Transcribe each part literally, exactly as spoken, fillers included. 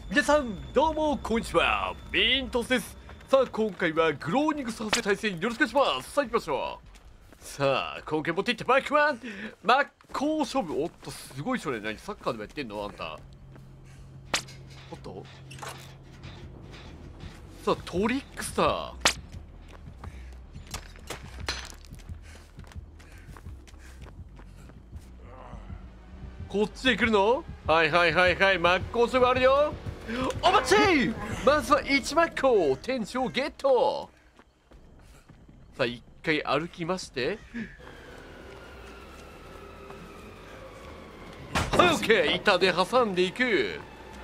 皆さんどうもこんにちは、ミントスです。さあ今回はグローニングさせ対戦よろしくお願いします。さあ行きましょう。さあ今回持っていったバイクは真っ向勝負。おっとすごいそれ。何サッカーでもやってんのあんた。おっとさあトリックスター、こっちへ来るの。はいはいはいはい、真っ向勝負あるよ。お待ち。まずはいち真っ向天井ゲット。さあ一回歩きまして、はい、オッケー。板で挟んでいく。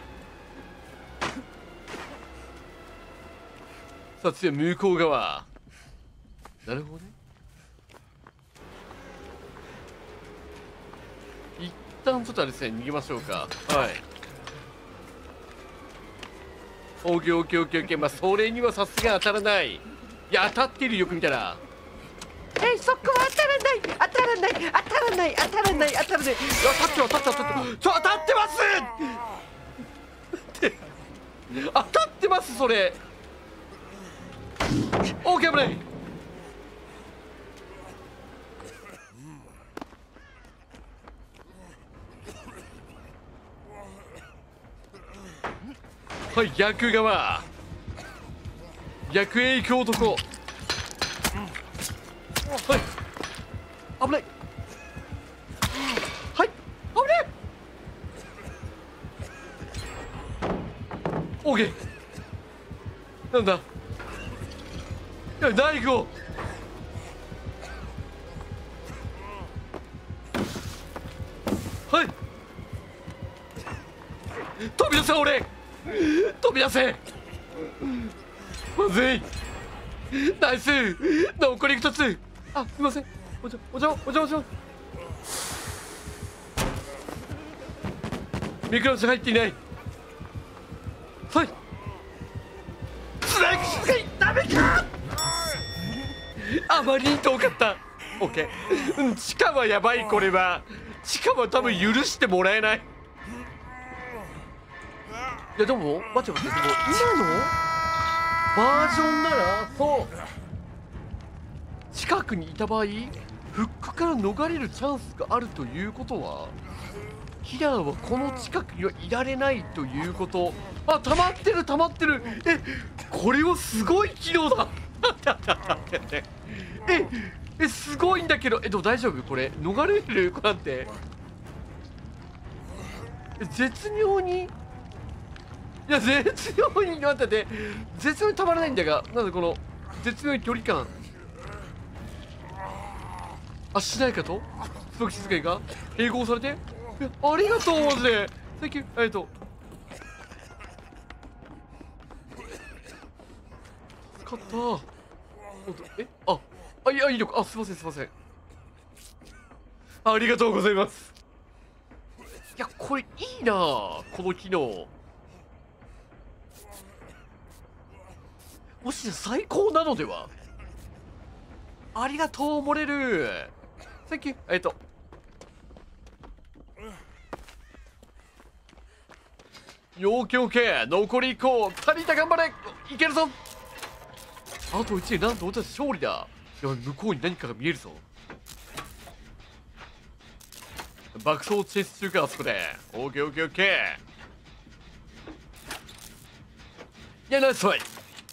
さあ次は向こう側。なるほどね。一旦ちょっとあれですね、逃げましょうか。はい、オーケーオーケーオーケーオーケー。まあそれにはさすが当たらない。いや当たってるよく見たら。えい、そこは当たらない、当たらない、当たらない、当たらない、当たらない。当たってる、当たってる、当たってる、ちょ当たってますって当たってます。それオーケー、危ない。はい、逆側、逆へ行く男。はい、危ない。はい、危ない。オーケー。なんだ。いやナイフを。はい、飛び出せ俺、飛び出せ。まずい。ナイス。残りふたつ。あ、すいません。おじゃおじゃおじゃおじゃミクロス入っていない。はい、スライクしかいダメか。あまりに遠かった。オッケー。うん、地下はやばい。これは地下は多分許してもらえない。いやでも待って待って、でも今のバージョンならそう、近くにいた場合フックから逃れるチャンスがあるということは、キラーはこの近くにはいられないということ。あ、溜まってる溜まってる。え、これはすごい機能だ。ええ、すごいんだけど。え、でも大丈夫これ逃れる子なんて。絶妙に、いや絶妙に待ってて、絶妙にたまらないんだが、なんでこの絶妙に距離感。あ、しないかとすごく静かいが併合されて、え、ありがとうマジで。サンキュー、ありがとう。使った。え、ああ、いやいいのか。あ、すいませんすいません。ありがとうございます。いやこれいいなこの機能。もし最高なのでは。ありがとう漏れる。サンキュー、ありがとう。よーけよーけ。残りいっこ。タニタ頑張れ。いけるぞ。あといちでなんと俺たち勝利だ。やばい、向こうに何かが見えるぞ。爆走チェス中か、あそこで。オーケーオーケーオーケー。いやナイスファイ。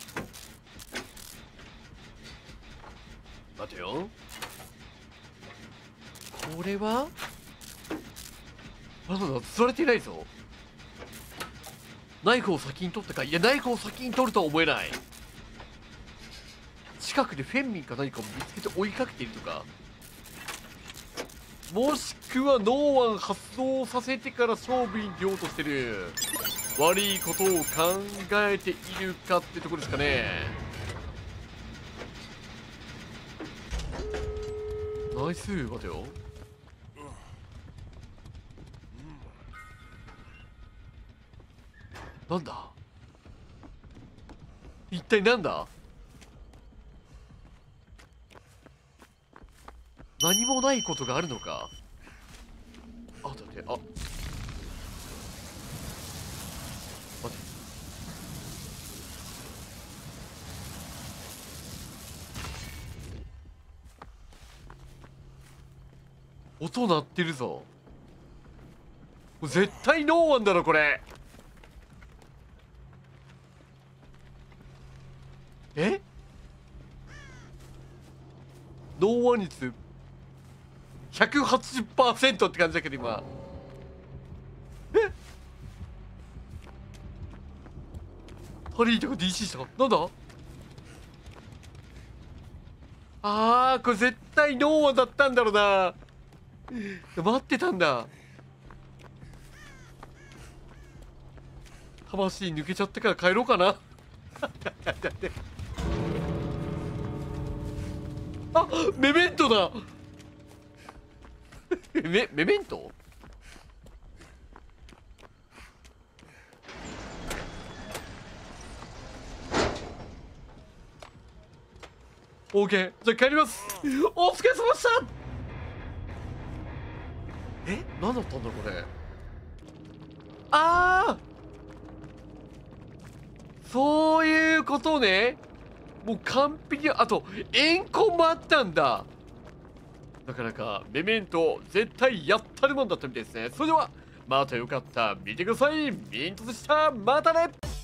待てよ、これはまだ釣られていないぞ。ナイフを先に取ったか。いやナイフを先に取るとは思えない。近くでフェンミンか何かを見つけて追いかけているとか、もしくはノーワン発動させてから勝負に出ようとしてる。悪いことを考えているかってところですかね。ナイス。待てよ、なんだ一体なんだ。何もないことがあるのか。あ、だって、あ、 待て。音鳴ってるぞ。絶対ノーワンだろこれ。えノーワン率 ひゃくはちじゅっパーセント って感じだけど今。えハリーとか ディーシー したかなんだ。あーこれ絶対ノーワンだったんだろうな。待ってたんだ。魂抜けちゃったから帰ろうかな。あメメントだ。メメメントオーケーじゃあ帰ります。お疲れ様でした。え何だったんだこれ。ああそういうことね。もう完璧。あとエンコンもあったんだ。なかなかメメント絶対やったるもんだったみたいですね。それではまたよかった見てください。ミントでした。またね。